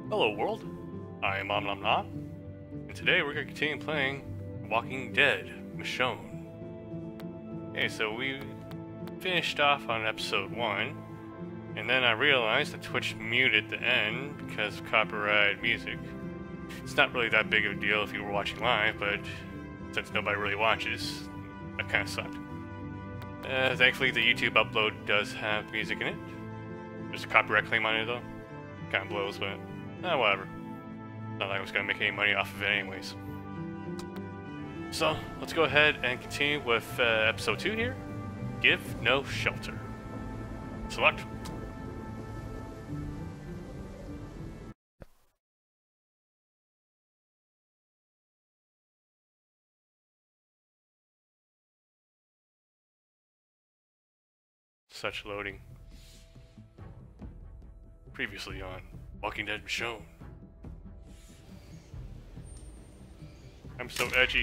Hello world, I am Nom, and today we're going to continue playing Walking Dead, Michonne. Okay, so we finished off on episode 1, and then I realized that Twitch muted the end because of copyrighted music. It's not really that big of a deal if you were watching live, but since nobody really watches, that kind of sucked. Thankfully the YouTube upload does have music in it. There's a copyright claim on it though. Kind of blows, but whatever. Not like I was going to make any money off of it anyways. So, let's go ahead and continue with episode 2 here. Give no shelter. Select. Such loading. Previously on Walking Dead Michonne. I'm so edgy.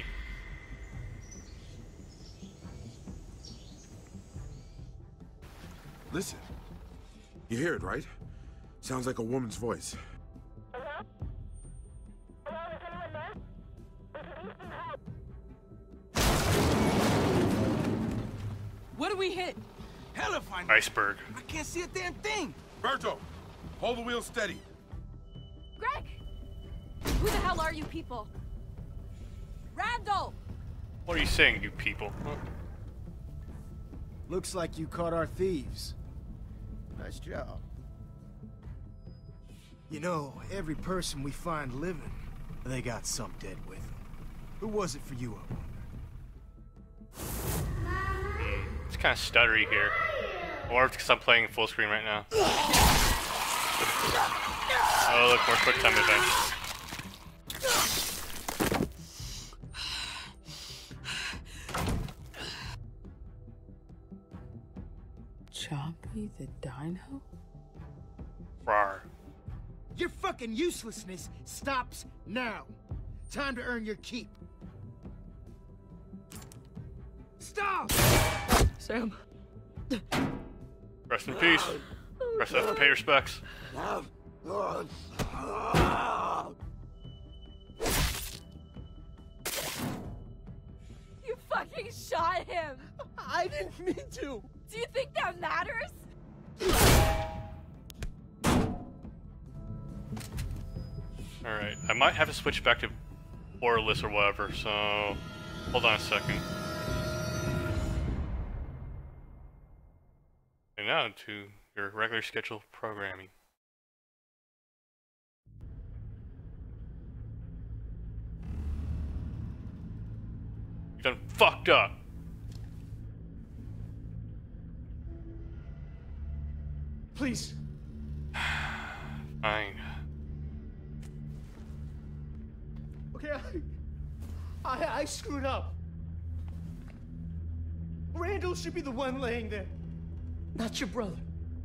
Listen. You hear it, right? Sounds like a woman's voice. Hello? Hello, is anyone there? We could use some help. What do we hit? Hell if I know. Iceberg. I can't see a damn thing. Berto, hold the wheel steady. Greg! Who the hell are you people? Randall! What are you saying, you people? Huh? Looks like you caught our thieves. Nice job. You know, every person we find living, they got some dead with them. Who was it for you, I wonder? It's kind of stuttery here. Or it's because I'm playing full screen right now. Oh, look, more quick time events. Chompy the Dino? Rawr. Your fucking uselessness stops now. Time to earn your keep. Stop! Sam. Rest in peace. Rest up to pay respects. You fucking shot him! I didn't mean to. Do you think that matters? Alright, I might have to switch back to Orlis or whatever, so hold on a second. And now to your regular scheduled programming. You done fucked up. Please. Fine. Okay, I screwed up. Randall should be the one laying there, not your brother.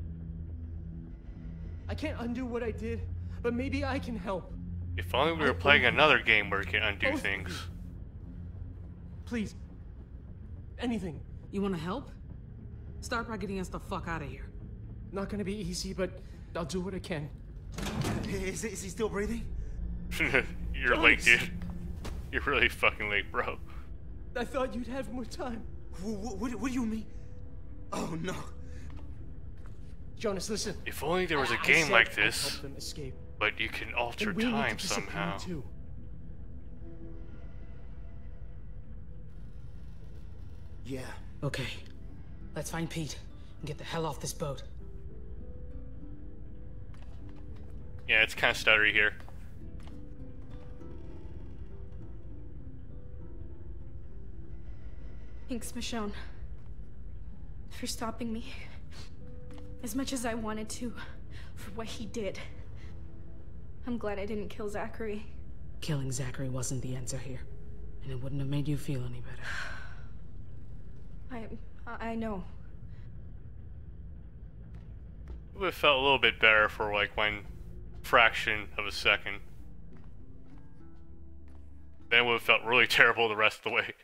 I can't undo what I did, but maybe I can help. If only we were playing another game where we can undo Both of things. you. Please. Anything. You want to help? Start by getting us the fuck out of here. Not gonna be easy, but I'll do what I can. Is he still breathing? You're late, dude. You're really fucking late, bro. I thought you'd have more time. What do you mean? Oh no. Jonas, listen. If only there was a I game said like I'd this, help them escape. but you can alter And we need time to disappear somehow. too. Yeah. Okay. Let's find Pete and get the hell off this boat. Yeah, it's kind of stuttery here. Thanks, Michonne, for stopping me. As much as I wanted to, for what he did. I'm glad I didn't kill Zachary. Killing Zachary wasn't the answer here, and it wouldn't have made you feel any better. I know. It would have felt a little bit better for like one fraction of a second. Then it would have felt really terrible the rest of the way.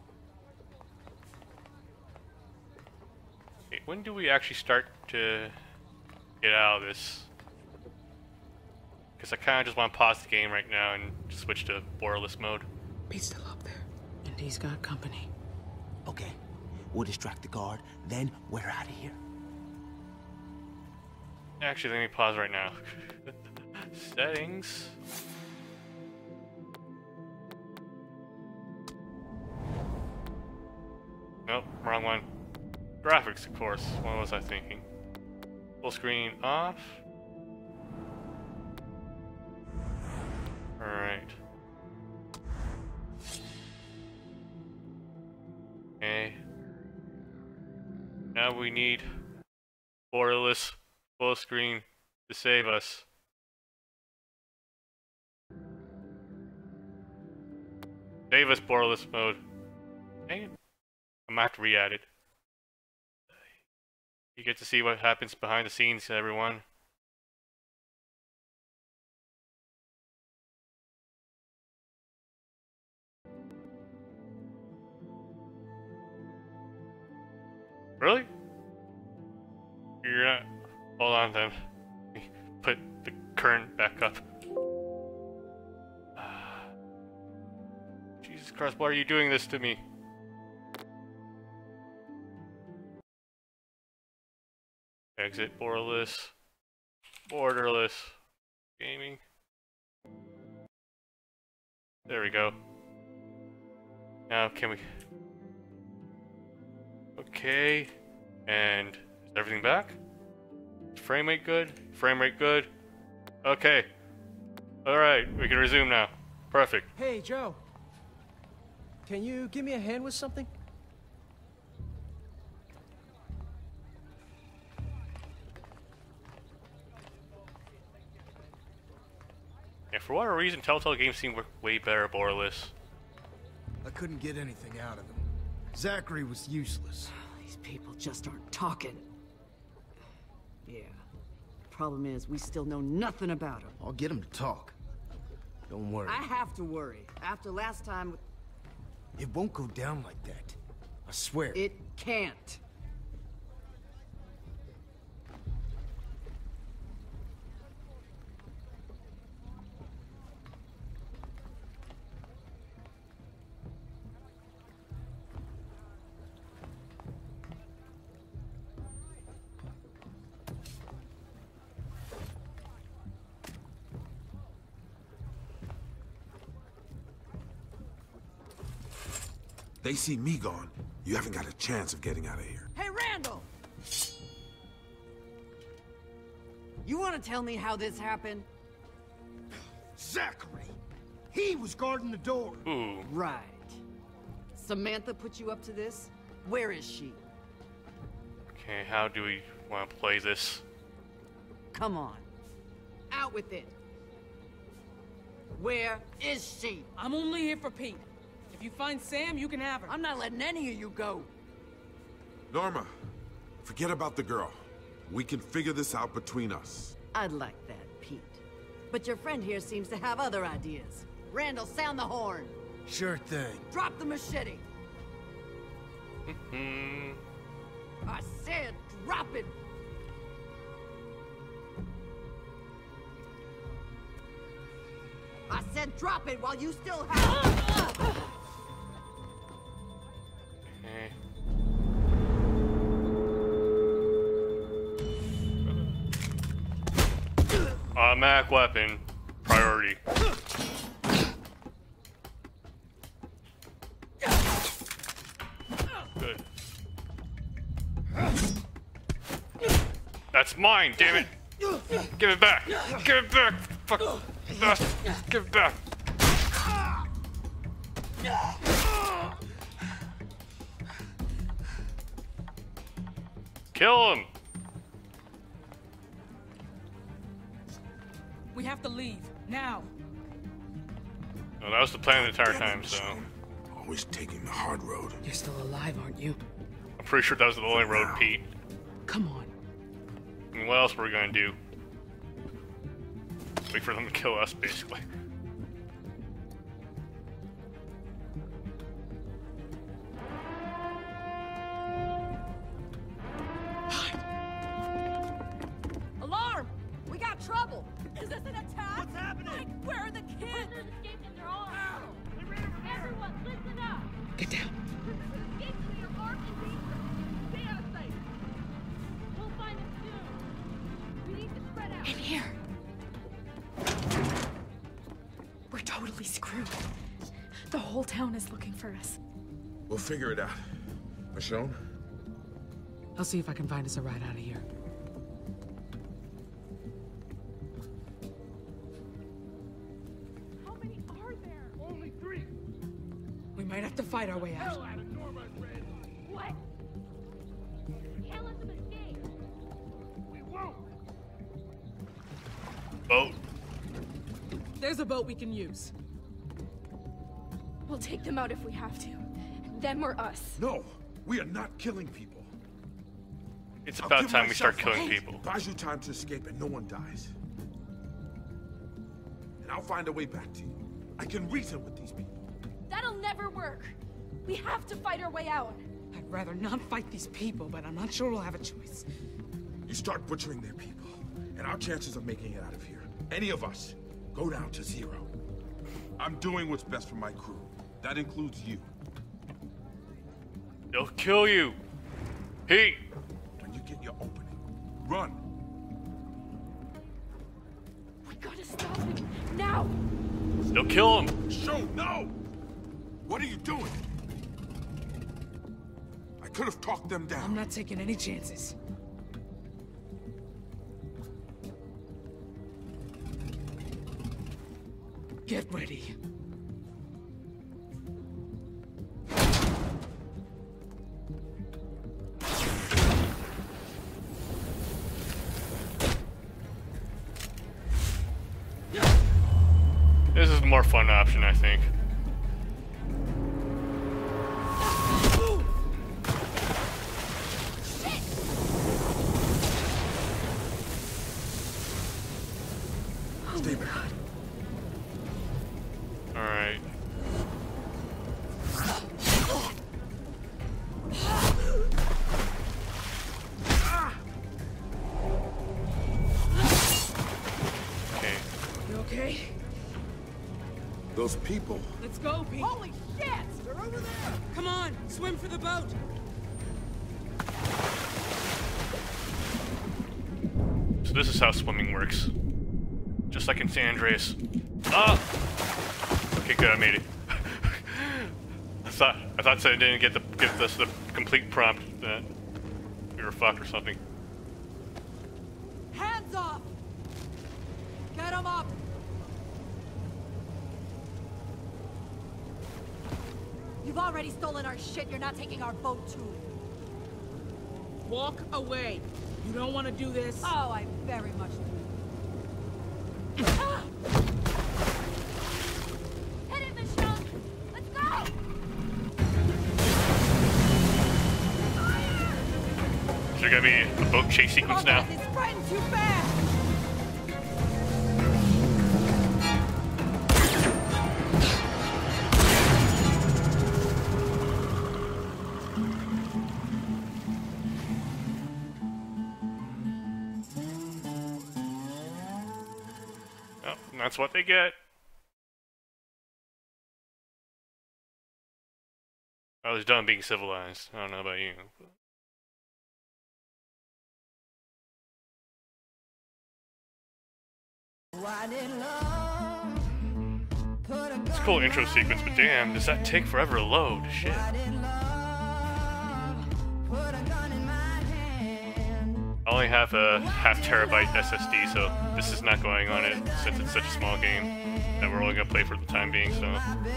When do we actually start to get out of this. Because I kind of just want to pause the game right now and switch to borderless mode. Pete's still up there. And he's got company. Okay, we'll distract the guard, then we're out of here. Actually, let me pause right now. Settings. Nope, wrong one. Graphics, of course. What was I thinking? Full screen off. Alright. Okay. Now we need borderless full screen to save us. Save us borderless mode. Dang it. I'm gonna have to re-add it. You get to see what happens behind the scenes, everyone. Really? You're not... Hold on then. Put the current back up. Jesus Christ, why are you doing this to me? Exit borderless. Borderless. Gaming. There we go. Now can we... Okay. And is everything back? Frame rate good? Frame rate good? Okay. Alright, we can resume now. Perfect. Hey, Joe. Can you give me a hand with something? Yeah, for whatever reason, Telltale games seem way better borderless. I couldn't get anything out of him. Zachary was useless. These people just aren't talking. Yeah. Problem is, we still know nothing about him. I'll get him to talk. Don't worry. I have to worry. After last time... It won't go down like that. I swear. It can't. They see me gone. You haven't got a chance of getting out of here. Hey, Randall! You want to tell me how this happened? Zachary! He was guarding the door. Ooh. Right. Samantha put you up to this? Where is she? Okay, how do we want to play this? Come on. Out with it. Where is she? I'm only here for Pete. If you find Sam, you can have her. I'm not letting any of you go. Norma, forget about the girl. We can figure this out between us. I'd like that, Pete. But your friend here seems to have other ideas. Randall, sound the horn. Sure thing. Drop the machete. I said drop it. I said drop it while you still have it. Okay. Automatic weapon. Priority. Good. That's mine, damn it! Give it back! Give it back! Fuck! Give it back! Kill him! We have to leave. Now. No, that was the plan the entire time, so... Always taking the hard road. You're still alive, aren't you? I'm pretty sure that was the only road, Pete. Come on. I mean, what else were we gonna do? Wait for them to kill us, basically. Is this an attack? What's happening? Like, where are the kids? Prisoners escaped in their arms. Everyone, listen up. Get down. Prisoners escaped in their arms and dangerous. Stay out of sight. We'll find them soon. We need to spread out. In here. We're totally screwed. The whole town is looking for us. We'll figure it out. Michonne? I'll see if I can find us a ride out of here. How many are there? Only 3. We might have to fight our way out. Hell out of Norma's red. What? Can't let them escape. We won't. Boat. There's a boat we can use. We'll take them out if we have to. Them or us. No, we are not killing people. It's I'll about give time we start myself a killing hint. people. Buys you time to escape and no one dies. And I'll find a way back to you. I can reason with these people. That'll never work. We have to fight our way out. I'd rather not fight these people, but I'm not sure we'll have a choice. You start butchering their people, and our chances of making it out of here, any of us, go down to 0. I'm doing what's best for my crew. That includes you. They'll kill you. Heat. When you get your opening, run. We gotta stop him. Now! They'll kill him. Show, no! What are you doing? I could have talked them down. I'm not taking any chances. Get ready. This is a more fun option, I think. Stay back. Alright. Okay. You okay? Those people. Let's go, Pete. Holy shit! They're over there. Come on, swim for the boat. So this is how swimming works. Just like in San Andreas. Ah! Okay, good, I made it. I thought I didn't give us the complete prompt that we were fucked or something. Hands off! Get him up! You've already stolen our shit. You're not taking our boat too. Walk away. You don't want to do this. Oh, I very much do. Hit it, Michonne. Let's go. Is there gonna be a boat chase sequence now? It's spreading too fast! Oh, that's what they get. I was done being civilized. I don't know about you. It's a cool intro sequence, but damn, does that take forever to load? Shit. I only have a half terabyte SSD, so this is not going on it since it's such a small game that we're only gonna play for the time being, so.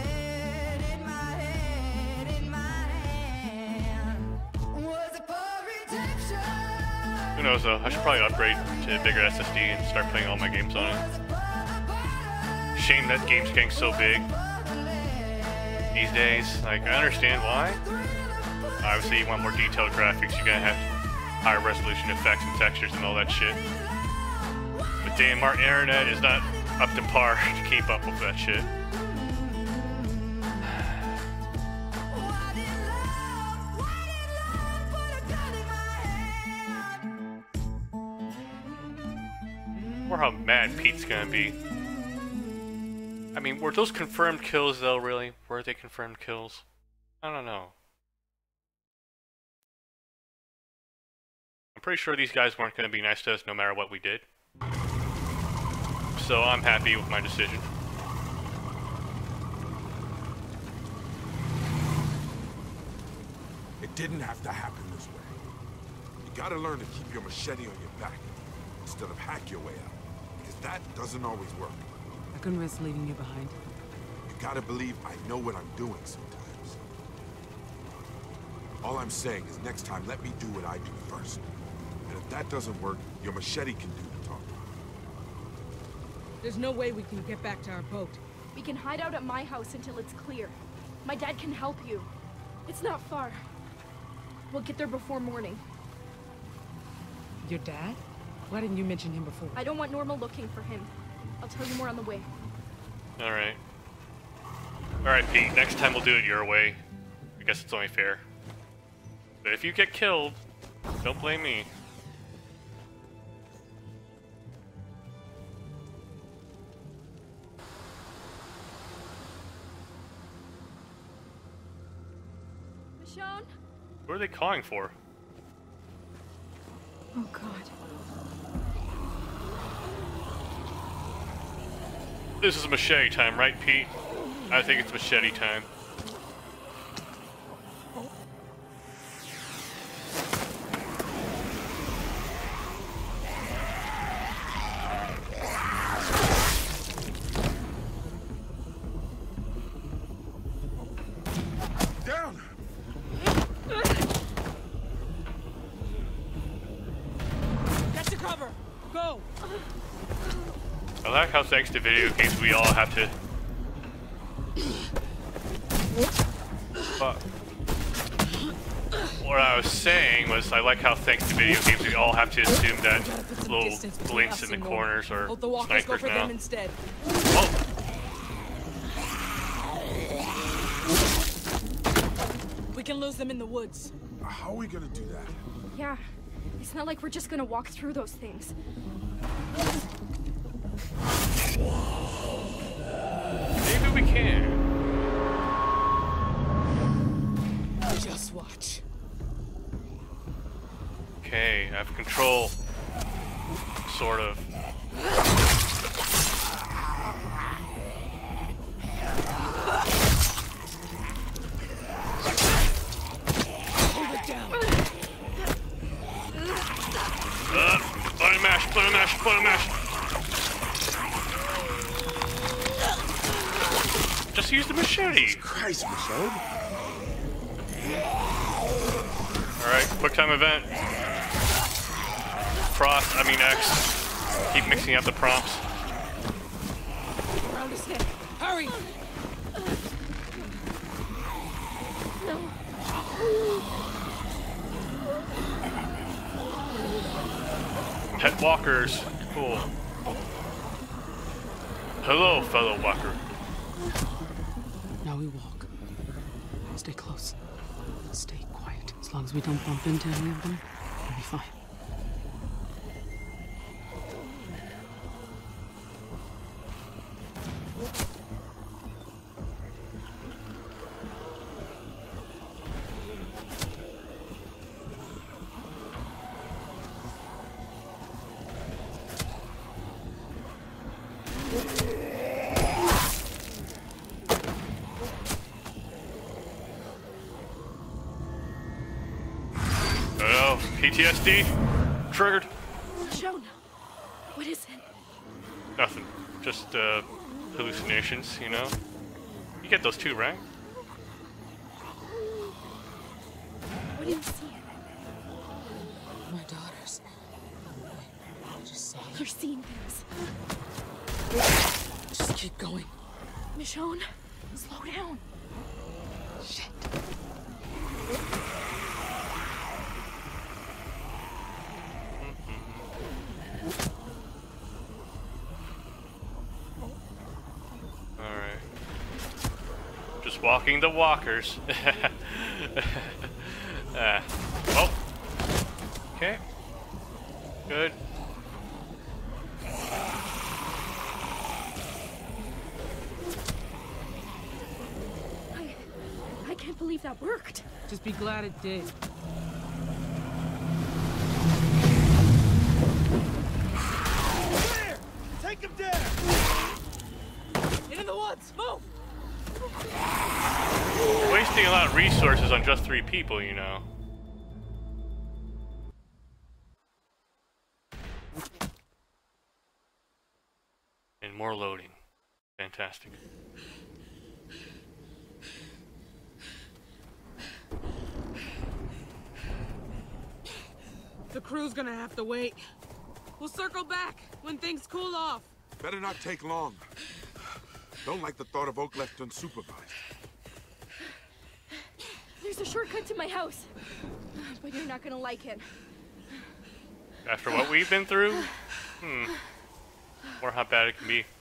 Who knows though, I should probably upgrade to a bigger SSD and start playing all my games on it. Shame that game's getting so big these days. Like, I understand why. Obviously you want more detailed graphics, you're gonna have higher resolution effects and textures and all that shit. But damn, our internet is not up to par to keep up with that shit. Or how mad Pete's gonna be. I mean, were those confirmed kills though, really? Were they confirmed kills? I don't know. I'm pretty sure these guys weren't gonna be nice to us no matter what we did. So I'm happy with my decision. It didn't have to happen this way. You gotta learn to keep your machete on your back instead of hack your way out. Because that doesn't always work. I couldn't risk leaving you behind. You gotta believe I know what I'm doing sometimes. All I'm saying is next time, let me do what I do first. And if that doesn't work, your machete can do the talking. There's no way we can get back to our boat. We can hide out at my house until it's clear. My dad can help you. It's not far. We'll get there before morning. Your dad? Why didn't you mention him before? I don't want Norma looking for him. I'll tell you more on the way. Alright. Alright, Pete, next time we'll do it your way. I guess it's only fair. But if you get killed, don't blame me. Michonne? Who are they calling for? Oh, God. This is machete time, right, Pete? I think it's machete time. Down! Get to cover! Go! I like how thanks to video games we all have to... Fuck. What I was saying was I like how thanks to video games we all have to assume that little blinks in the corners are Hope the walkers go snipers for now. them instead. Oh! We can lose them in the woods. How are we gonna do that? Yeah. It's not like we're just gonna walk through those things. Maybe we can. Just watch. Okay, I have control. Sort of. Hold it down. Button mash, button mash, button mash. Just use the machete. Christ, Michonne. Alright, quick time event. X. Keep mixing up the prompts. Round his head. Hurry! Pet walkers. Cool. Hello, fellow walker. Now we walk. Stay close. Stay quiet. As long as we don't bump into any of them, we'll be fine. PTSD? Triggered? Michonne, what is it? Nothing. Just, hallucinations, you know? You get those too, right? What do you see? My daughters. I just saw them. You're seeing things. Just keep going. Michonne, slow down. Shit. Just walking the walkers. Oh. Okay. Good. worked. Just be glad it did. Clear! Take him down! Into the woods! Move! Wasting a lot of resources on just 3 people, you know. And more loading. Fantastic. The crew's gonna have to wait. We'll circle back when things cool off. Better not take long. Don't like the thought of Oak left unsupervised. There's a shortcut to my house, but you're not gonna like it. After what we've been through? Or how bad it can be.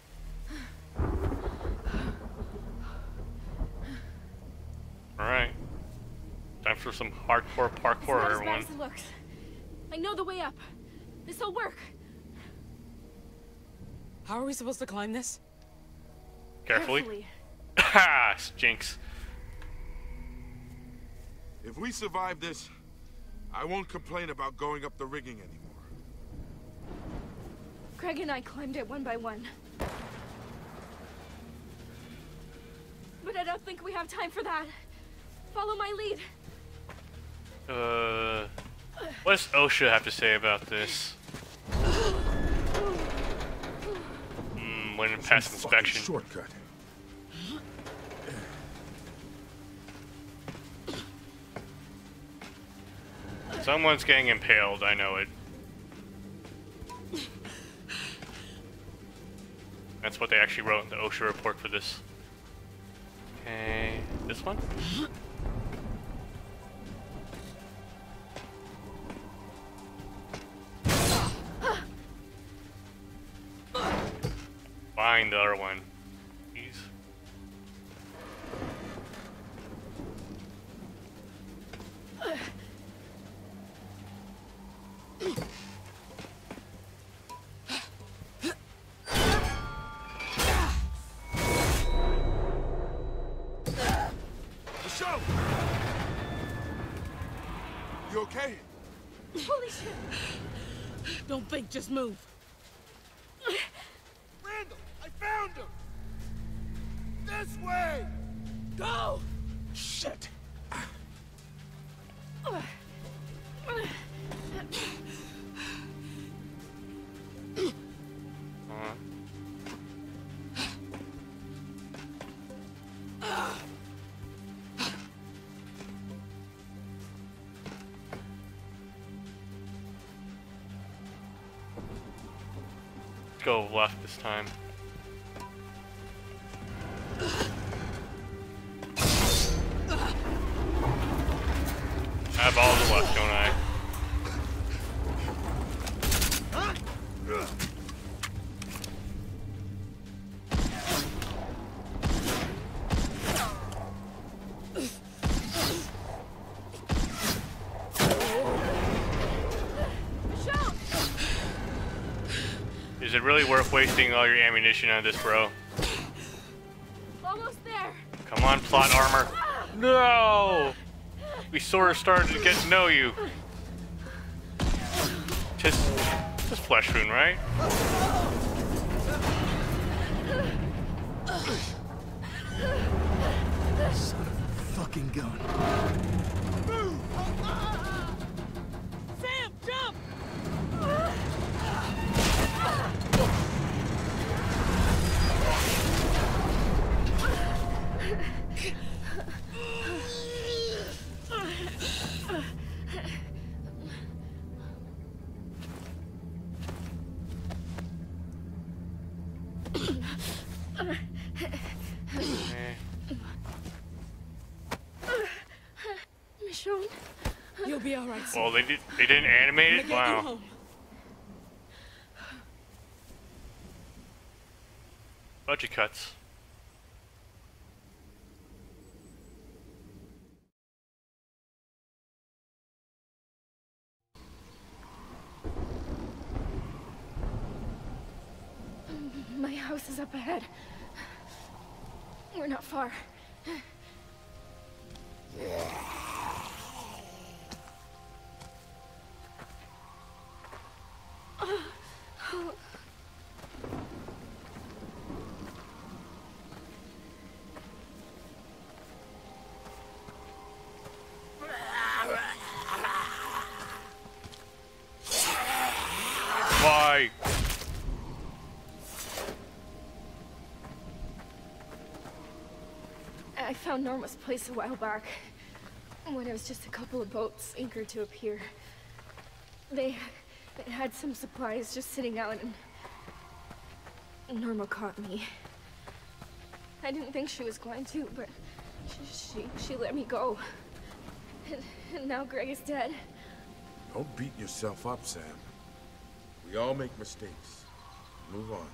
Alright. Time for some hardcore parkour, It's not as everyone. bad as it looks. I know the way up. This'll work. How are we supposed to climb this? Carefully. Ha! Jinx. If we survive this, I won't complain about going up the rigging anymore. Craig and I climbed it one by one. But I don't think we have time for that. Follow my lead. What does OSHA have to say about this? When it passed inspection. Shortcut. Someone's getting impaled, I know it. That's what they actually wrote in the OSHA report for this. Okay, this one? Find the other one, please. Michonne! You okay? Holy shit! Don't think, just move. Randall, I found him! This way! Go! Shit! Go left this time. I have all the left, don't I? Is it really worth wasting all your ammunition on this, bro? Almost there. Come on, plot armor. No! We sort of started to get to know you. Just flesh wound, right? Son of a fucking gun. Sam, jump! Michonne. You'll be all right. Sam. Well, they didn't animate it? I'm gonna get you Wow. home. Budget cuts. My house is up ahead. We're not far. Why? I found Norma's place a while back, when it was just a couple of boats anchored to a pier. They had some supplies just sitting out, and Norma caught me. I didn't think she was going to, but she let me go. And now Greg is dead. Don't beat yourself up, Sam. We all make mistakes. Move on.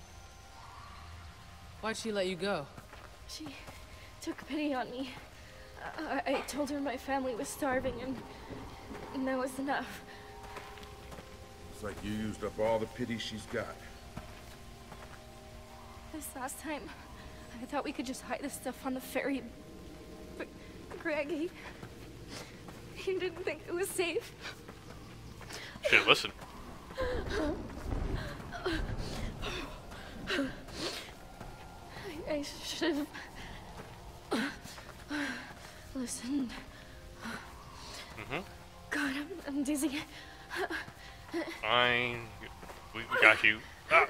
Why'd she let you go? She took pity on me. I told her my family was starving, and that was enough. It's like you used up all the pity she's got. This last time, I thought we could just hide this stuff on the ferry. But Greg, he didn't think it was safe. Should've listened. I should have listened. God, I'm dizzy. Fine. We got you. Ah.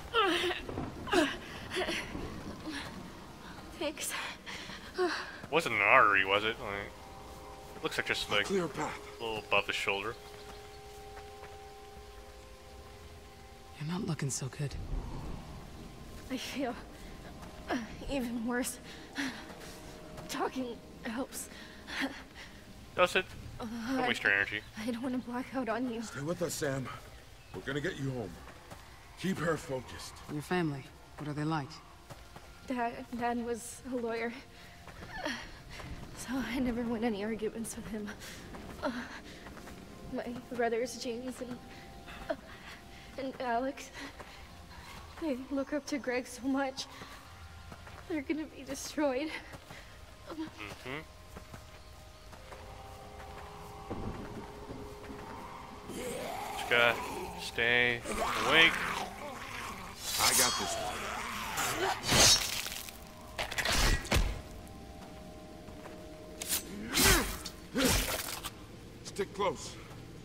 Thanks. Wasn't an artery, was it? Like, looks like just like Clear path. a little above the shoulder. You're not looking so good. I feel even worse. Talking helps. Does it? Don't waste your energy. I don't want to black out on you. Stay with us, Sam. We're gonna get you home. Keep her focused. Your family, what are they like? Dad was a lawyer, so I never won any arguments with him. My brothers, James and Alex, they look up to Greg so much. They're gonna be destroyed. Just gotta stay awake. I got this one. Stick close.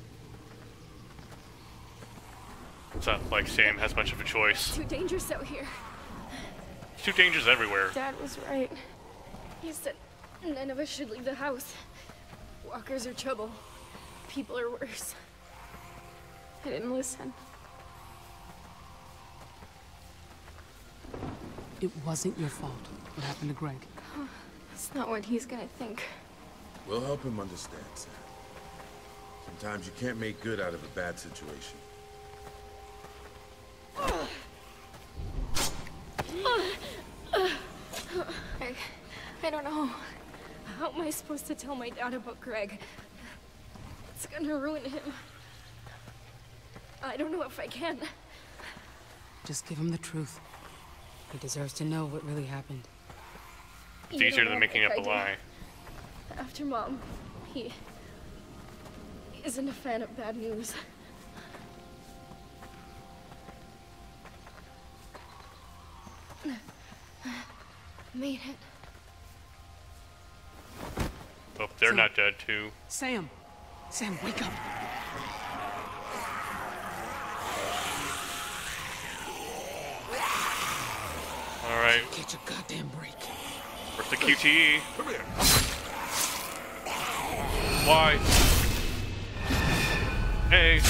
It's not like Sam has much of a choice. It's too dangerous out here. It's too dangerous everywhere. Dad was right. He said none of us should leave the house. Walkers are trouble. People are worse. I didn't listen. It wasn't your fault. What happened to Greg? It's not what he's gonna think. We'll help him understand, Sam. Sometimes you can't make good out of a bad situation. I don't know. How am I supposed to tell my dad about Greg? It's gonna ruin him. I don't know if I can. Just give him the truth. He deserves to know what really happened. It's easier than making up a lie. After Mom, he isn't a fan of bad news. Made it. Hope they're not dead too. Sam! Sam, wake up! Alright. Catch a goddamn break. Where's the QTE? Come here. Why? Hey.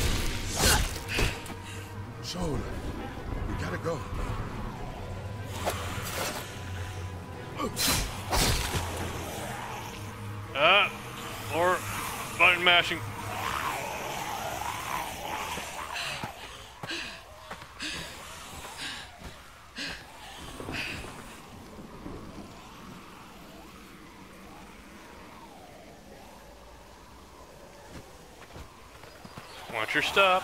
Shoulder. We gotta go. Or button mashing. Watch your step.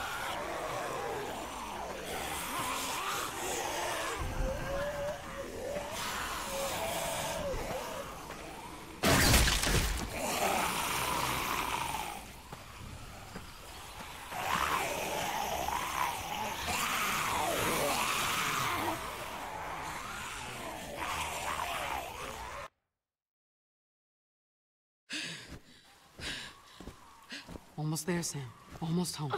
Almost there, Sam. Almost home.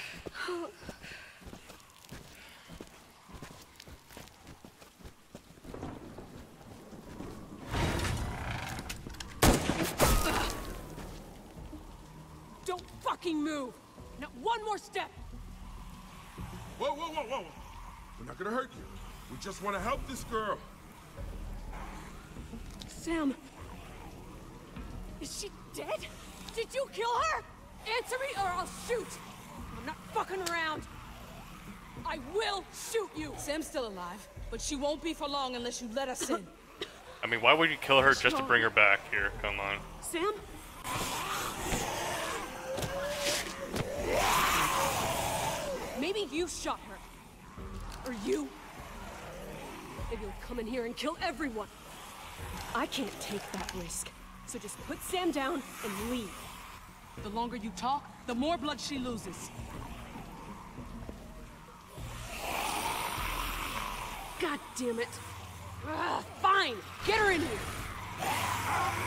Don't fucking move! Not one more step! Whoa, whoa, whoa, whoa! We're not gonna hurt you. We just want to help this girl. Sam! Is she dead? Did you kill her? Answer me or I'll shoot! I'm not fucking around! I will shoot you! Sam's still alive, but she won't be for long unless you let us in. I mean, why would you kill her just to bring her back here? Come on. Sam? Maybe you shot her. Or you. Maybe you'll come in here and kill everyone. I can't take that risk. So just put Sam down and leave. The longer you talk, the more blood she loses. God damn it. Ugh, fine. Get her in here.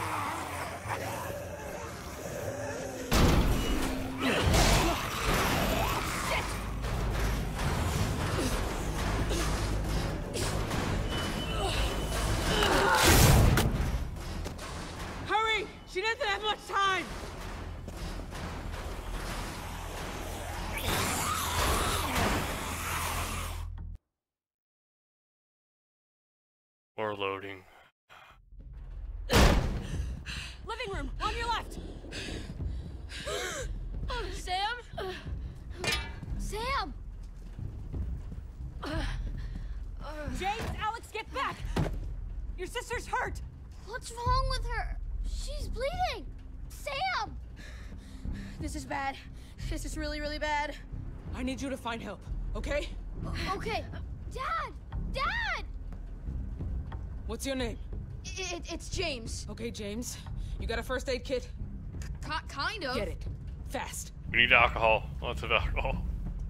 Hurry! She doesn't have much time! Or loading. Living room, on your left. Sam? Sam! James, Alex, get back! Your sister's hurt! What's wrong with her? She's bleeding! Sam! This is bad. This is really, really bad. I need you to find help, okay? Okay. Dad! Dad! What's your name? It's James. Okay, James. You got a first aid kit? Kind of. Get it. Fast. We need alcohol. Lots of alcohol.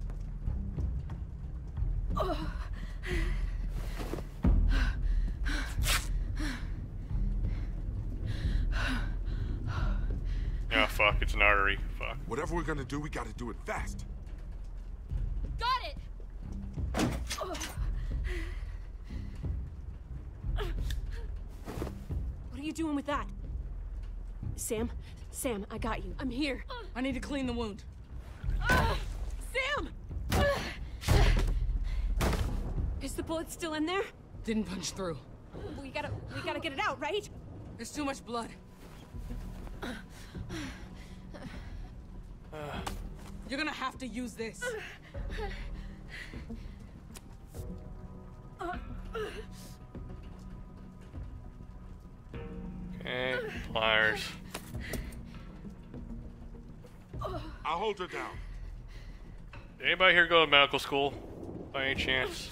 Yeah, fuck. It's an artery. Fuck. Whatever we're gonna do, we gotta do it fast. Got it! What are you doing with that? Sam? Sam, I got you. I'm here. I need to clean the wound. Sam! Is the bullet still in there? Didn't punch through. We gotta get it out, right? There's too much blood. You're gonna have to use this. Okay, pliers. I'll hold her down. Did anybody here go to medical school? By any chance?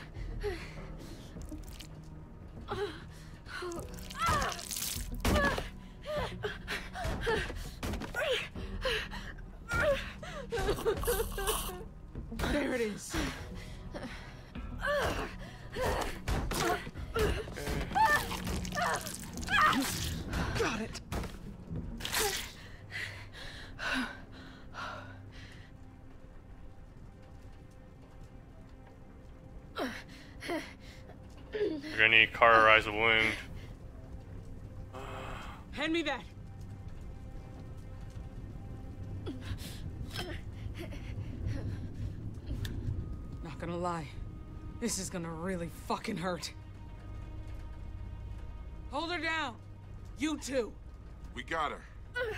There it is. Got it. We're gonna need to cauterize the wound. Hand me that. Not gonna lie. This is gonna really fucking hurt. Hold her down. You too. We got her.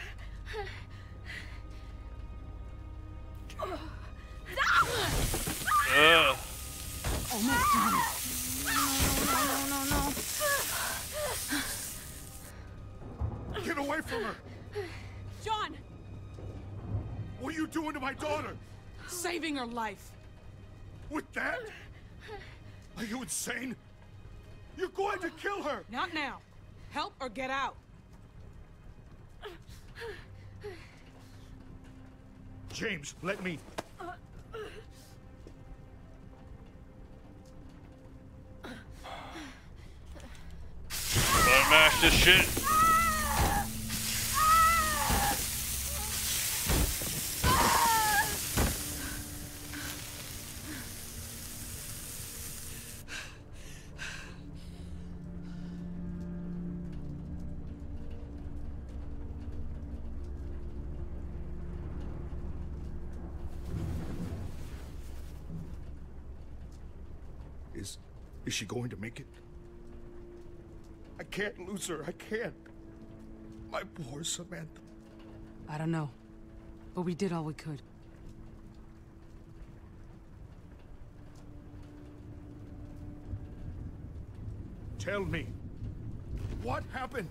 Ugh. Almost done. Get away from her! John! What are you doing to my daughter? Saving her life. With that? Are you insane? You're going to kill her! Not now. Help or get out. James, let me. Gotta mash this shit. Is she going to make it? I can't lose her. I can't. My poor Samantha. I don't know. But we did all we could. Tell me, what happened?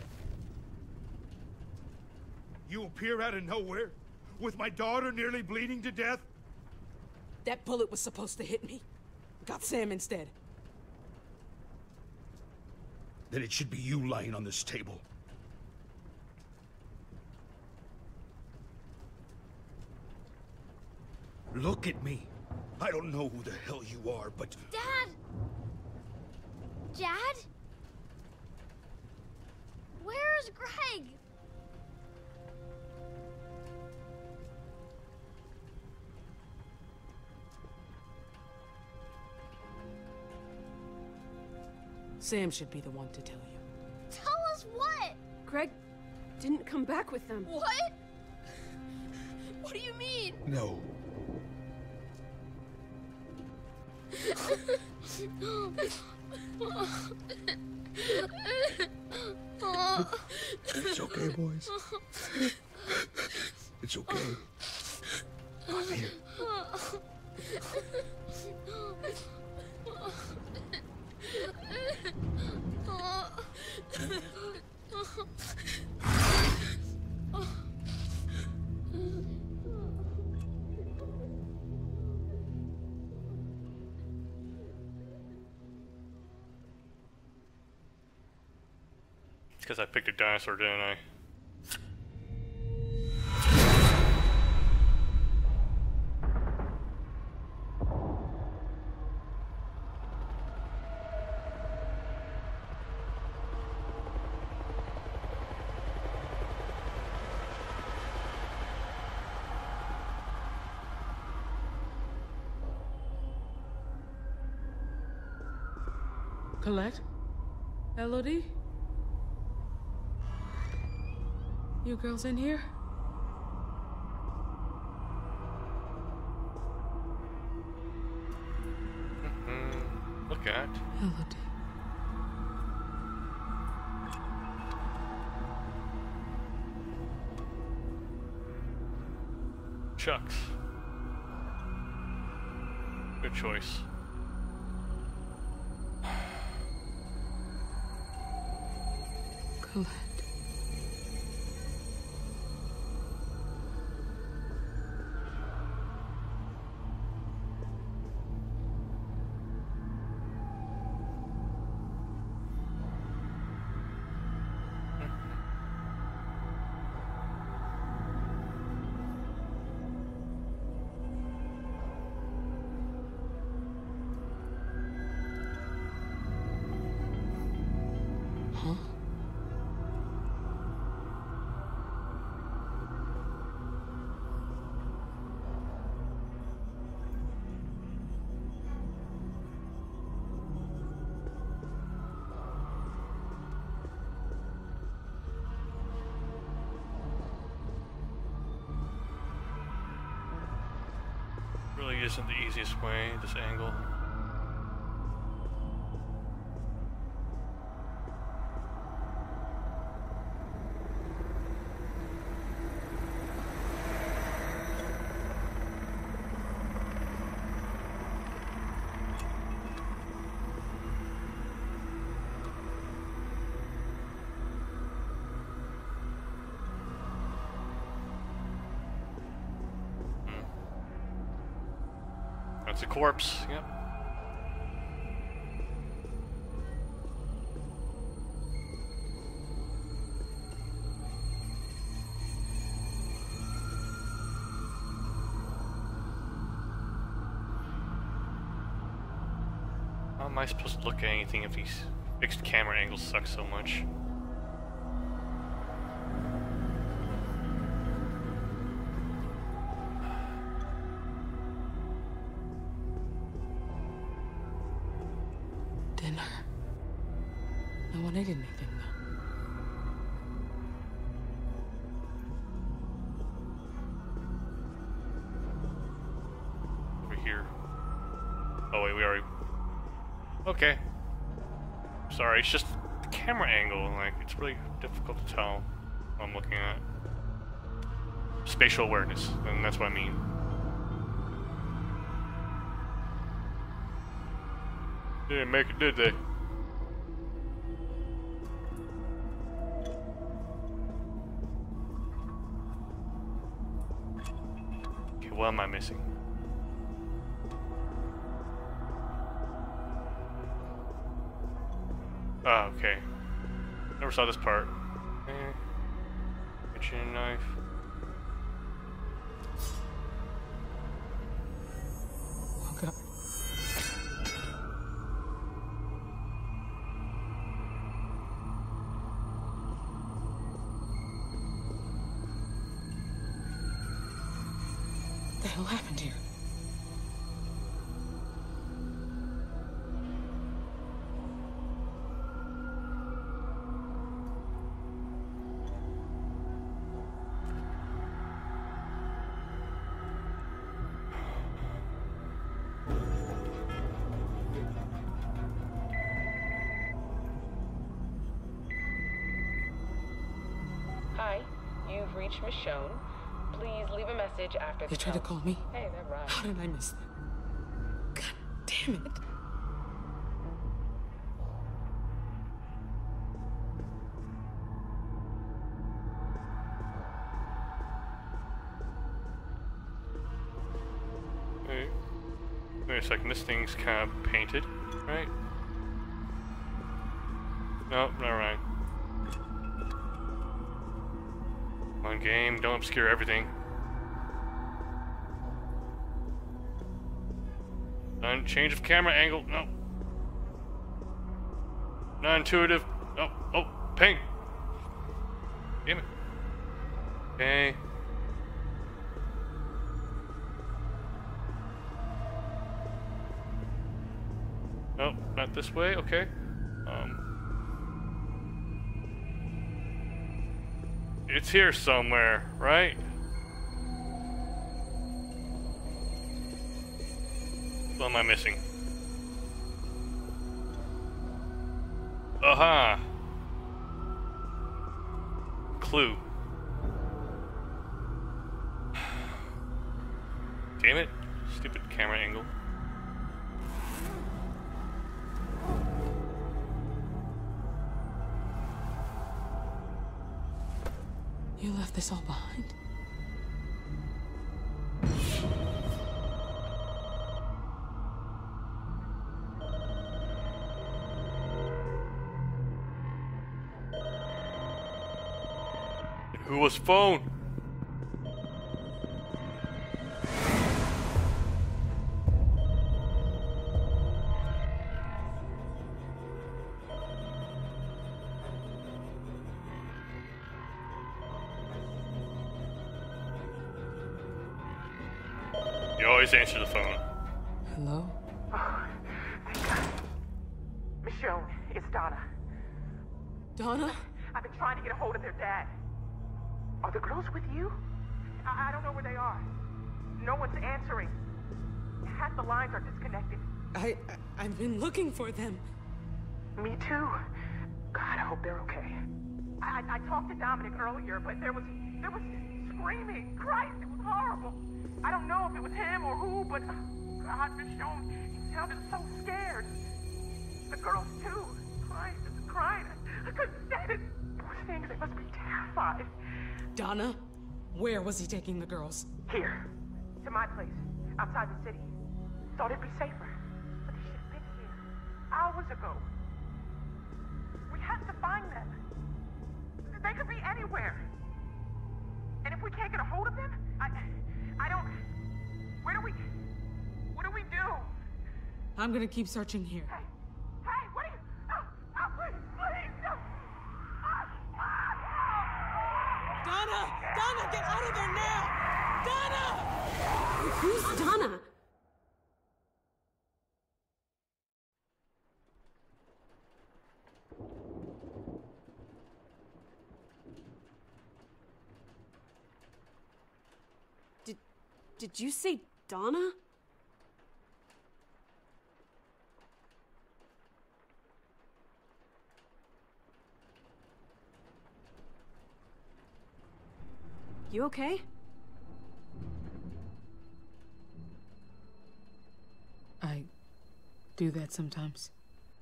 You appear out of nowhere, with my daughter nearly bleeding to death? That bullet was supposed to hit me. Got Sam instead. Then it should be you lying on this table. Look at me. I don't know who the hell you are, but... Dad! Dad? Where's Greg? Sam should be the one to tell you. Tell us what? Greg didn't come back with them. What? What do you mean? No. It's okay, boys. It's okay. I'm here. It's because I picked a dinosaur, didn't I? Colette? Elodie? You girls in here? Look at Elodie. Chucks. Good choice. Colette. Huh? Really isn't the easiest way, this angle. That's a corpse, yep. How am I supposed to look at anything if these fixed camera angles suck so much? Dinner. No one ate anything, though. Over here. Oh wait, we already... Okay. Sorry, it's just the camera angle. Like, it's really difficult to tell what I'm looking at. Spatial awareness, and that's what I mean. They didn't make it, did they? Okay, what am I missing? Oh, okay. Never saw this part. Kitchen knife. Oh God. What the hell happened here? Hi, you've reached Michonne. Please leave a message after the They tried to tone. call me? Hey, they're right. How did I miss that? God damn it. Wait a second, this thing's kind of painted, right? Nope, never mind. Come on, game, don't obscure everything. Change of camera angle, no. Non-intuitive, oh, oh, ping! Damn it. Okay. Nope, not this way, okay. It's here somewhere, right? What am I missing? Aha! Clue. Damn it. Stupid camera angle. You left this all behind? Who was phone? You always answer the phone. Hello? Oh, thank God. Michonne, it's Donna. Donna? I've been trying to get a hold of their dad. Are the girls with you? I don't know where they are. No one's answering. Half the lines are disconnected. I've been looking for them. Me too. God, I hope they're okay. I talked to Dominic earlier, but there was screaming. Christ, it was horrible. I don't know if it was him or who, but God, Michonne, he sounded so scared. The girls too. Christ, just crying. I couldn't stand it. Poor things, they must be terrified. Donna, where was he taking the girls? Here, to my place, outside the city. Thought it'd be safer, but they should have been here hours ago. We have to find them. They could be anywhere. And if we can't get a hold of them, I don't. What do we do? I'm gonna keep searching here. Hey, what are you? Please, no. Donna! Donna, get out of there now! Donna! Who's Donna? Did you say Donna? You okay? I do that sometimes.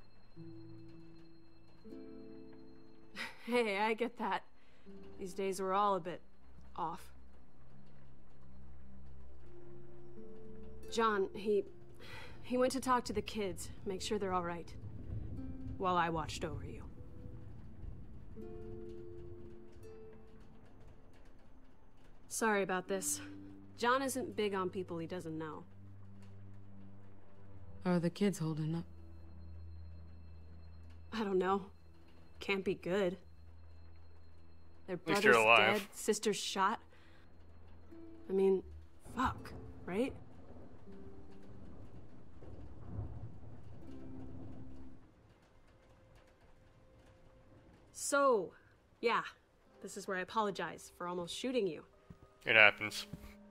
Hey, I get that. These days we're all a bit off. John, he went to talk to the kids, make sure they're all right, while I watched over you. Sorry about this. John isn't big on people he doesn't know. How are the kids holding up? I don't know. Can't be good. Their At least brother's you're alive. dead, sister's shot. I mean, fuck, right? So, yeah, this is where I apologize for almost shooting you. It happens.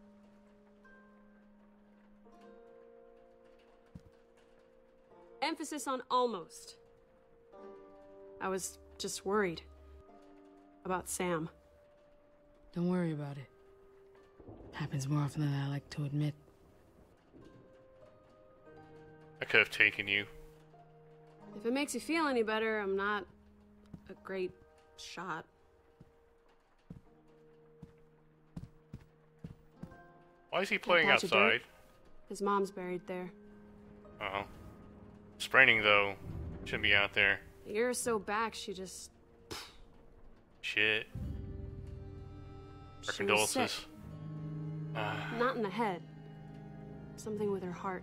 Emphasis on almost. I was just worried about Sam. Don't worry about it. Happens more often than I like to admit. I could have taken you. If it makes you feel any better, I'm not a great shot. Why is he playing Patch of dirt? outside? His mom's buried there. Uh-oh. Spraining, though. Shouldn't be out there. A year or so back, she just... Shit. Our She was sick. condolences. Not in the head. Something with her heart.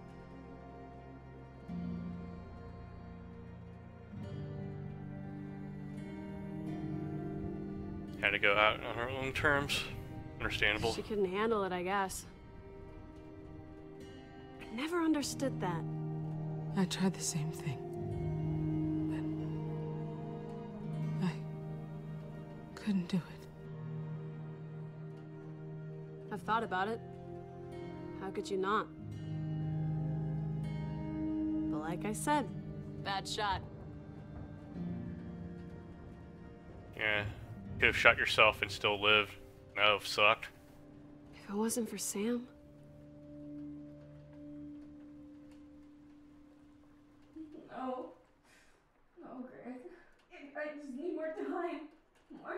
Had to go out on her own terms. Understandable. She couldn't handle it, I guess. I never understood that. I tried the same thing. But I couldn't do it. I've thought about it. How could you not? But like I said, bad shot. Yeah. Could have shot yourself and still lived. That would have sucked. If it wasn't for Sam... No. No, Greg. I just need more time. More.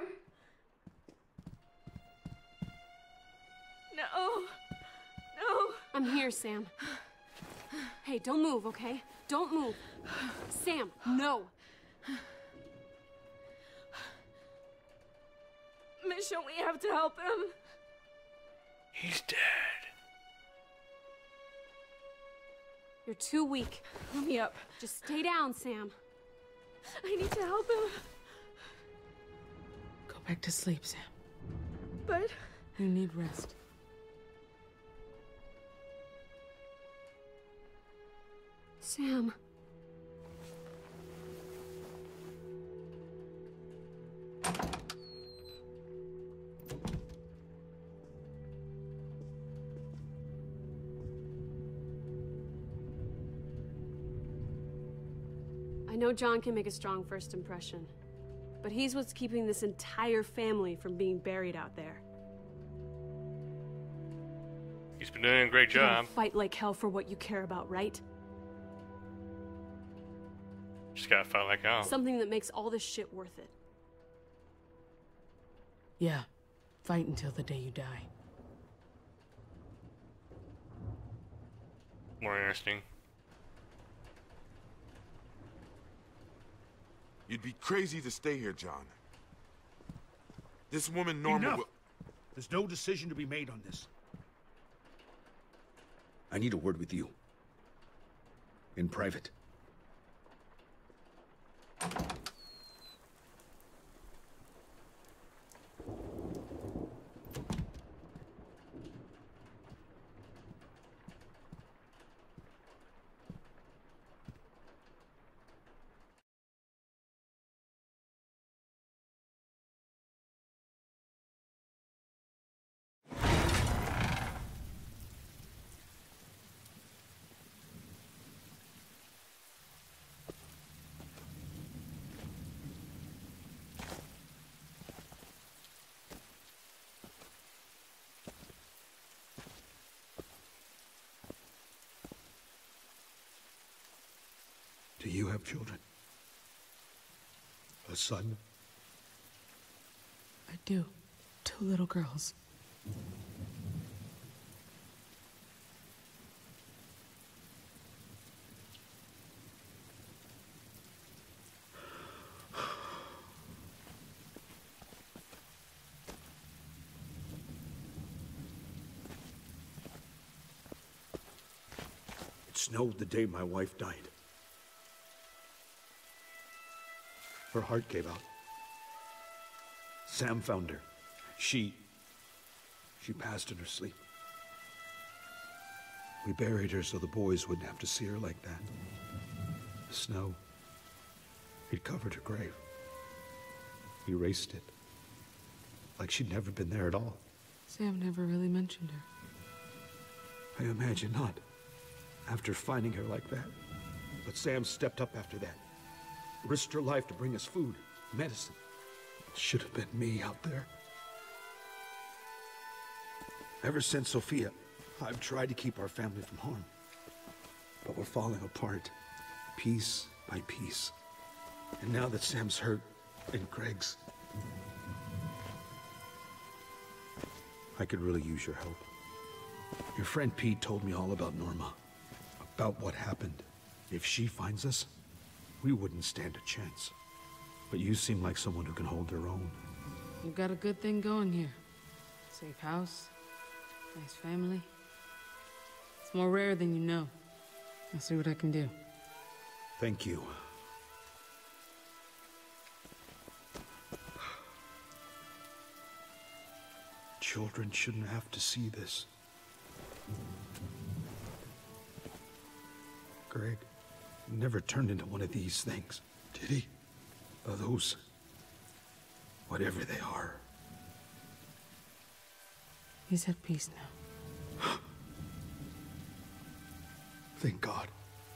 No. No. I'm here, Sam. Hey, don't move, okay? Don't move. Sam, no. Mission, we have to help him. He's dead. You're too weak. Let me up. Just stay down, Sam. I need to help him. Go back to sleep, Sam. But... You need rest. Sam. I know John can make a strong first impression, but he's what's keeping this entire family from being buried out there. He's been doing a great You gotta job. fight like hell for what you care about, right? Just gotta fight like hell. Something that makes all this shit worth it. Yeah. Fight until the day you die. More interesting. You'd be crazy to stay here, John. This woman, Norma, Enough. will... There's no decision to be made on this. I need a word with you. In private. Do you have children? A son? I do. 2 little girls. It snowed the day my wife died. Her heart gave out. Sam found her. She passed in her sleep. We buried her so the boys wouldn't have to see her like that. The snow, it covered her grave. Erased it. Like she'd never been there at all. Sam never really mentioned her. I imagine not. After finding her like that. But Sam stepped up after that. Risked her life to bring us food, medicine. It should have been me out there. Ever since Sophia, I've tried to keep our family from harm. But we're falling apart, piece by piece. And now that Sam's hurt, and Greg's, I could really use your help. Your friend Pete told me all about Norma. About what happened. If she finds us, we wouldn't stand a chance. But you seem like someone who can hold their own. You've got a good thing going here. Safe house, nice family. It's more rare than you know. I'll see what I can do. Thank you. Children shouldn't have to see this. Greg never turned into one of these things, did he? Those, whatever they are. He's at peace now. Thank God.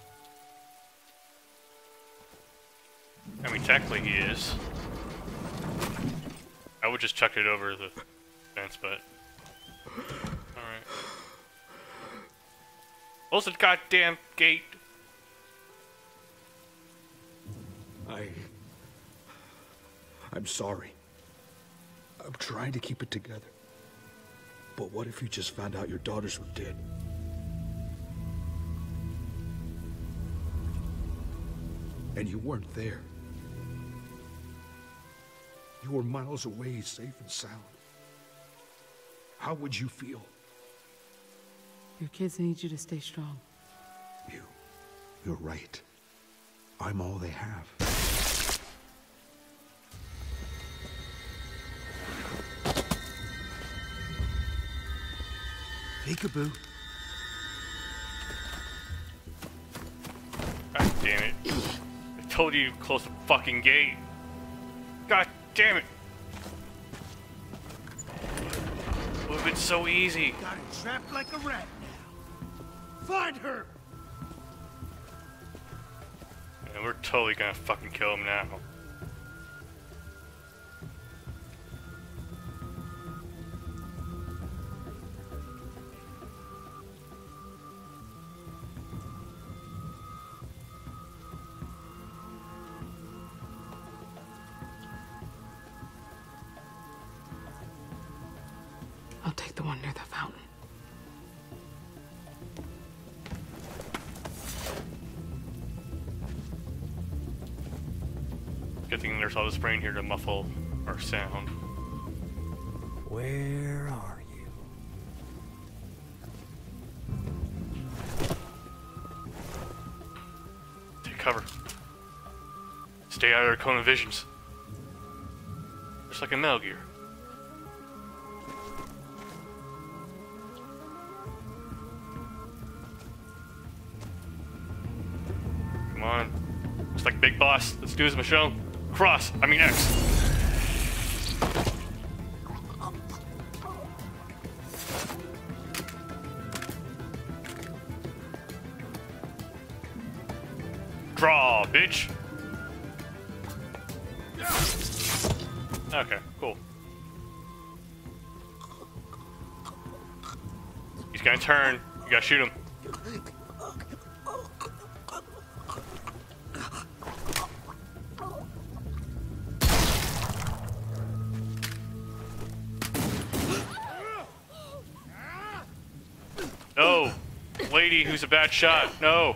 I mean, technically he is. I would just chuck it over the fence, but... Alright. Close the goddamn gate! I'm sorry. I'm trying to keep it together. But what if you just found out your daughters were dead? And you weren't there. You were miles away, safe and sound. How would you feel? Your kids need you to stay strong. You're right. I'm all they have. Peekaboo. God damn it. I told you to close the fucking gate. God damn it. It would've been so easy. Got it trapped like a rat now. Find her! And we're totally gonna fucking kill him now. I'll take the one near the fountain. Good thing there's all this brain here to muffle our sound. Where are you? Take cover. Stay out of their cone of visions. Just like in Metal Gear. Come on. Just like Big Boss. Let's do this, Michonne. Cross. I mean X. Draw, bitch. Okay, cool. He's gonna turn. You gotta shoot him. No! Lady who's a bad shot. No!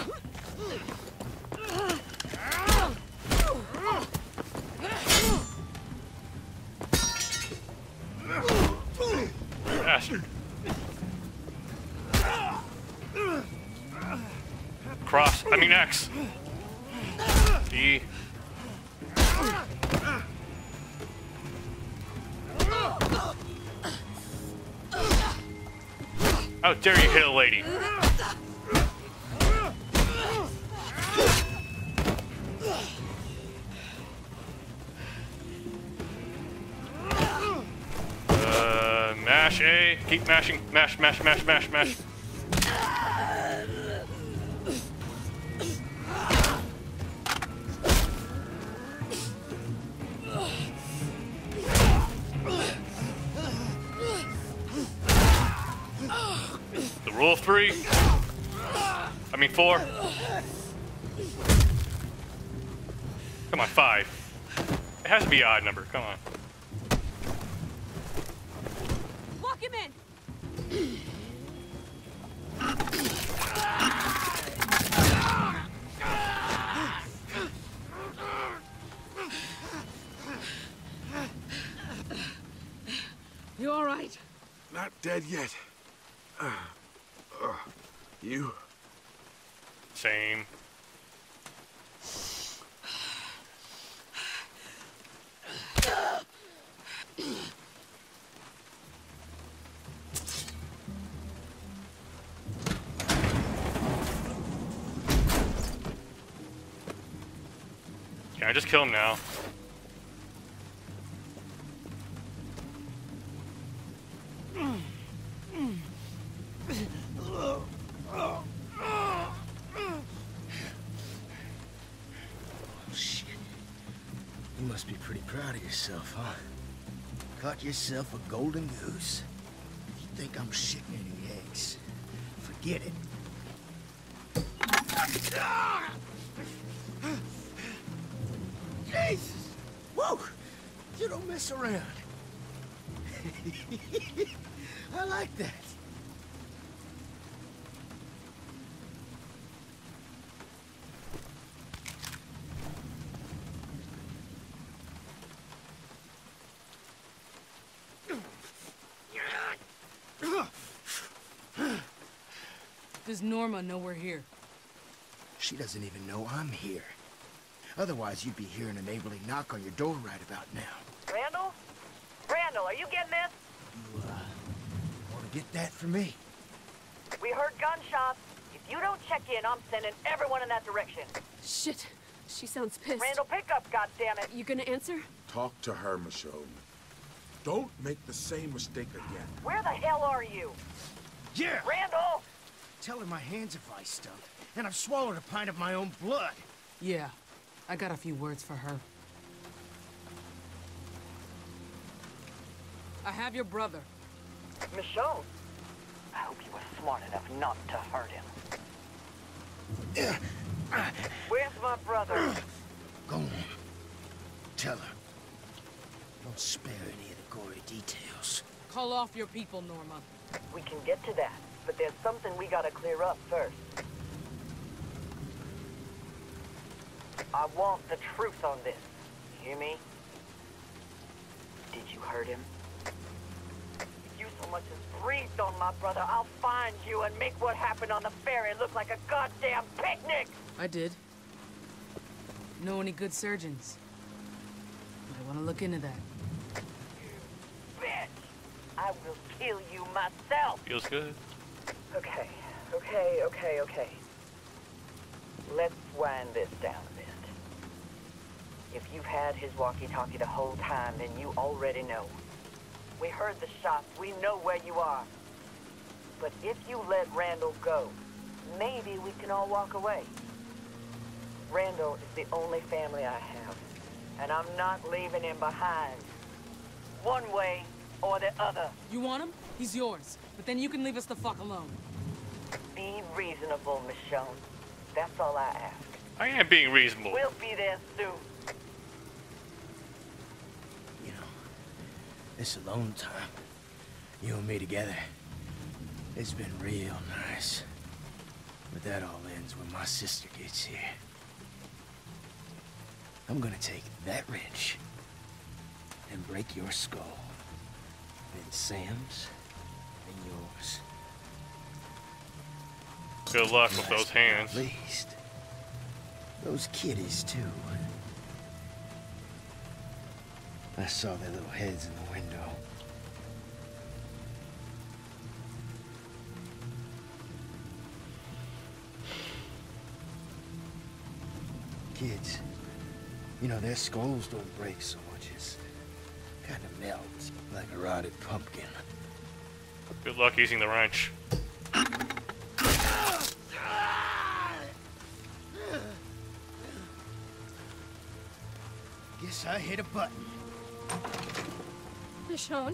Bastard. Cross. I mean X. E. How dare you hit a lady? Mash A. Keep mashing. Mash, mash, mash, mash, mash. The rule of 3. I mean 4. Come on, 5. It has to be an odd number. Come on. Lock him in. You all right? Not dead yet. You? Same. Can I just kill him now? Shit. You must be pretty proud of yourself, huh? Caught yourself a golden goose. You think I'm shitting any eggs? Forget it. Jesus! Whoa! You don't mess around. I like that. Does Norma know we're here? She doesn't even know I'm here. Otherwise, you'd be hearing an enabling knock on your door right about now. Randall? Randall, are you getting this? You, want to get that for me? We heard gunshots. If you don't check in, I'm sending everyone in that direction. Shit. She sounds pissed. Randall, pick up, goddammit. You gonna answer? Talk to her, Michonne. Don't make the same mistake again. Where the hell are you? Yeah! Randall! Tell her my hands are iced up, and I've swallowed a pint of my own blood. Yeah, I got a few words for her. I have your brother. Michonne? I hope you were smart enough not to hurt him. Where's my brother? Go on. Tell her. Don't spare any of the gory details. Call off your people, Norma. We can get to that, but there's something we gotta clear up first. I want the truth on this. You hear me? Did you hurt him? If you so much as breathed on my brother, I'll find you and make what happened on the ferry look like a goddamn picnic! I did. Know any good surgeons? I want to look into that. Bitch! I will kill you myself! Feels good. Okay. Let's wind this down a bit. If you've had his walkie-talkie the whole time, then you already know. We heard the shots. We know where you are. But if you let Randall go, maybe we can all walk away. Randall is the only family I have, and I'm not leaving him behind. One way or the other. You want him? He's yours. But then you can leave us the fuck alone. Be reasonable, Michonne. That's all I ask. I am being reasonable. We'll be there soon. You know, this alone time, you and me together, It's been real nice. But that all ends when my sister gets here. I'm gonna take that wrench and break your skull. Then Sam's and yours. Good luck with those hands. At least. Those kiddies, too. I saw their little heads in the window. Kids, you know, their skulls don't break so much as kind of melt like a rotted pumpkin. Good luck using the wrench. Guess I hit a button. Michonne.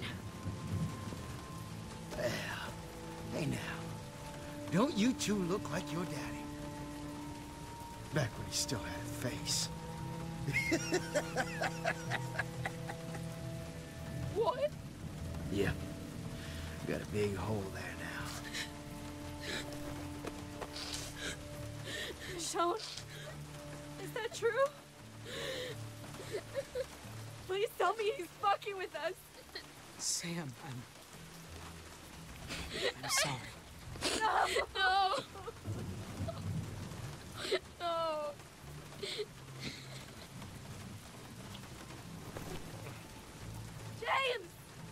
Well, hey now. Don't you two look like your daddy? Back when he still had a face. What? Yeah. Got a big hole there now. Michonne? Is that true? Please tell me he's fucking with us. Sam, I'm sorry. No! No! James!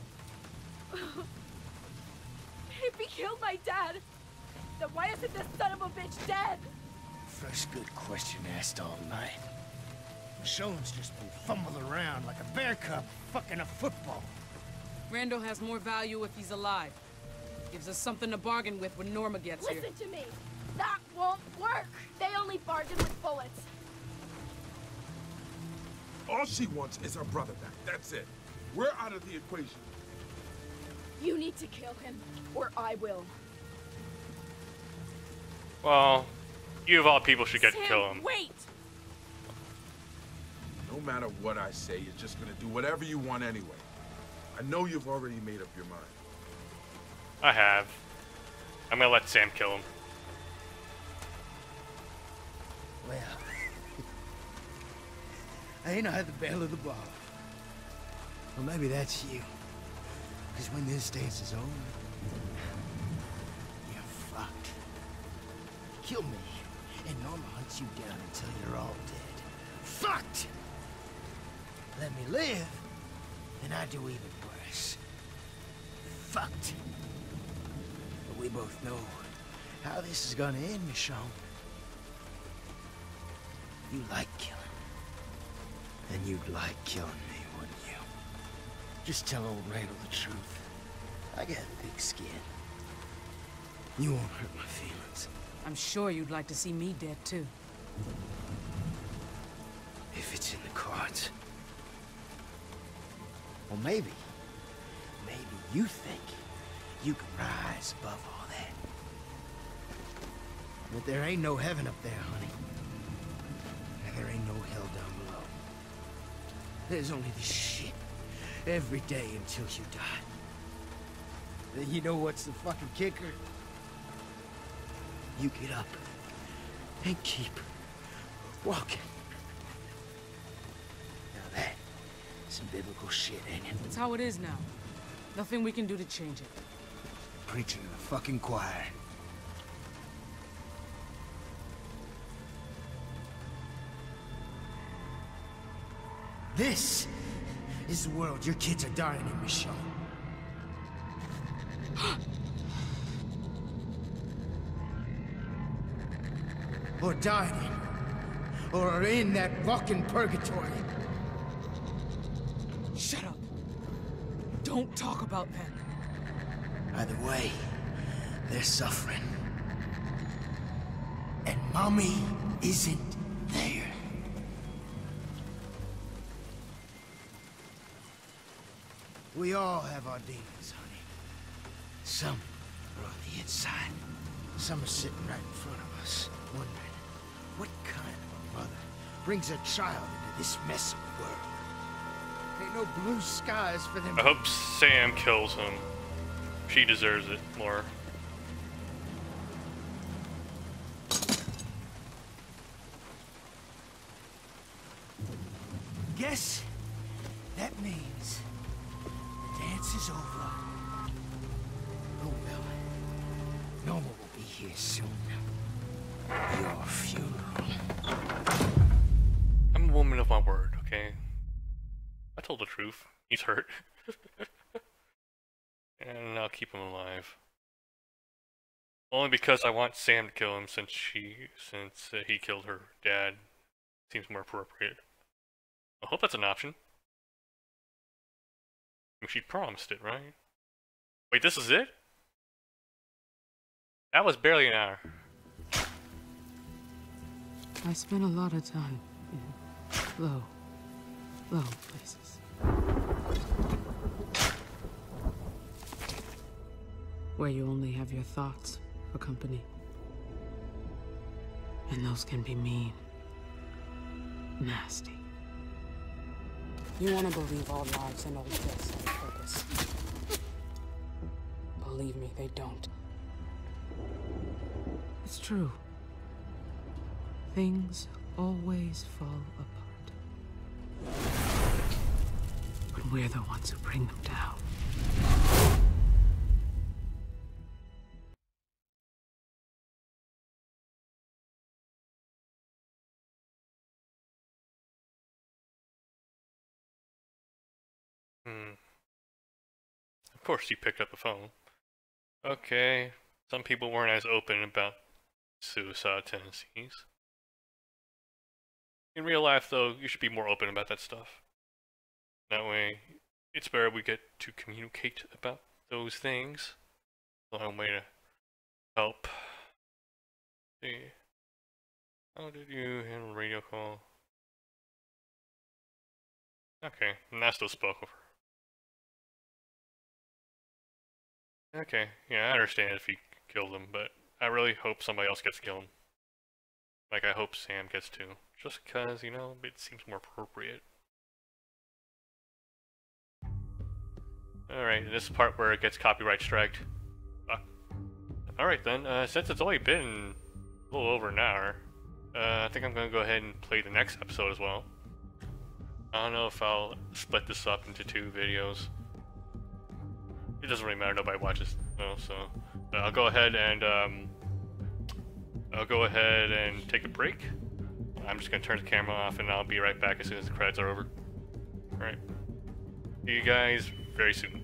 If he killed my dad, then why isn't this son of a bitch dead? First good question asked all night. Michonne's just been fumbling around like a bear cub fucking a football. Randall has more value if he's alive. Gives us something to bargain with when Norma gets here. Listen to me. That won't work. They only bargain with bullets. All she wants is her brother back. That's it. We're out of the equation. You need to kill him, or I will. Well, you of all people should get Sam, to kill him. Wait! No matter what I say, you're just gonna do whatever you want anyway. I know you've already made up your mind. I have. I'm gonna let Sam kill him. Well, I ain't had the bell of the bar. Well, maybe that's you. Because when this dance is over, you're fucked. Kill me, and Norma hunts you down until you're all dead. Fucked! Let me live, and I do even worse. Fucked. But we both know how this is gonna end, Michonne. You like killing. And you'd like killing me, wouldn't you? Just tell old Randall the truth. I got thick skin. You won't hurt my feelings. I'm sure you'd like to see me dead, too. If it's in the cards. Or maybe you think you can rise above all that. But there ain't no heaven up there, honey. And there ain't no hell down below. There's only this shit every day until you die. Then you know what's the fucking kicker? You get up and keep walking. Now that is some biblical shit, ain't it? That's how it is now. Nothing we can do to change it. Preaching to the fucking choir. This is the world your kids are dying in, Michonne. Or dying in. Or are in that walking purgatory. Shut up. Don't talk about them. Either way, they're suffering. And Mommy isn't there. We all have our demons, honey. Some are on the inside. Some are sitting right in front of us, wondering what kind of a mother brings a child into this mess of a world. Ain't no blue skies for them. I hope Sam kills him. She deserves it more. guess that means the dance is over. Oh well. Norma will be here soon. Your funeral. I'm a woman of my word, okay? I told the truth. He's hurt. And I'll keep him alive. Only because I want Sam to kill him since he killed her dad. Seems more appropriate. I hope that's an option. I mean, she promised it, right? Wait, this is it? That was barely an hour. I spent a lot of time in low places. Where you only have your thoughts for company. And those can be mean. Nasty. You want to believe all lives and old deaths have a purpose. Believe me, they don't. It's true. Things always fall apart. But we're the ones who bring them down. Of course he picked up the phone. Okay, some people weren't as open about suicide tendencies. In real life, though, you should be more open about that stuff. That way, it's better we get to communicate about those things. It's a long way to help. Let's see. How did you handle a radio call? Okay, Nasto spoke with her. Okay, yeah, I understand if he killed him, but I really hope somebody else gets killed. Like, I hope Sam gets to. Just because, you know, it seems more appropriate. Alright, this is the part where it gets copyright striked. Alright then, since it's only been a little over an hour, I think I'm gonna go ahead and play the next episode as well. I don't know if I'll split this up into 2 videos. It doesn't really matter, nobody watches, though, so I'll go ahead and take a break. I'm just gonna turn the camera off and I'll be right back as soon as the credits are over. Alright. See you guys very soon.